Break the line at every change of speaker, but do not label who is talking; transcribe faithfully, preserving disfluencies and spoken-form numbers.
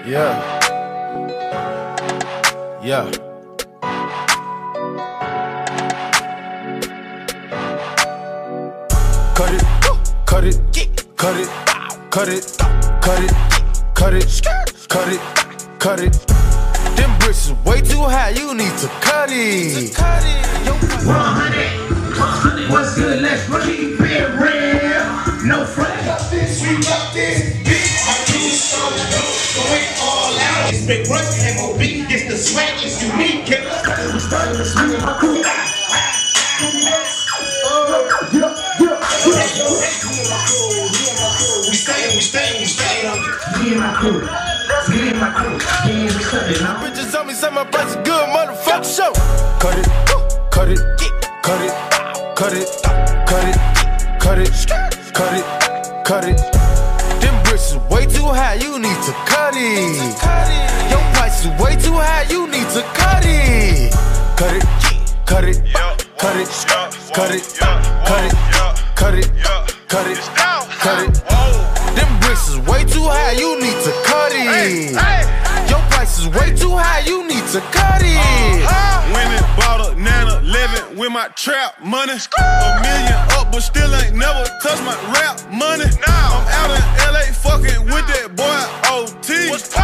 Yeah. Yeah. Cut it, cut it, cut it, cut it, cut it, cut it, cut it, cut it. Them bricks is way too high, you need to cut it.
one hundred, what's good? Let's keep it real. No flag. Got this, we got this. Big, I do so going all out. It's Big Rush, M O B, it's the swag, it's unique. We started to swing in my crew. We stay, we stay, we stay. Me and my crew. Me and my crew. Me and we started now.
Bitches tell me say my price is good, motherfucker. Show. Cut it, cut it, cut it, cut it, cut it, cut it, cut it, cut it. Them bricks is way too high, you need to cut it. Your price is way too high, you need to cut it. Cut it, cut it, cut it, cut it, cut it, cut it, cut it, cut it. Them bricks is way too high, you need to cut it. Your price is way too high, you need to cut it.
Winning, bought a nine eleven with my trap money. A million up, but still ain't never touched my rap money. I'm out in L A fucking with that boy O T.